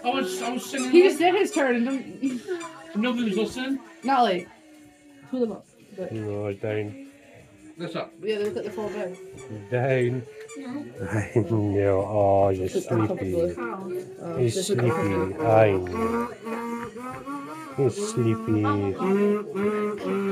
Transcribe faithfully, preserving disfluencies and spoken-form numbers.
I was, I was singing. He just did his turn and don't... Nobody was listening? Not like... Pull them up. But... No, down. That's up. Yeah, they look like they fall down. Down. I know. Oh, you're sleepy. Uh, You're sleepy. I know. You're sleepy.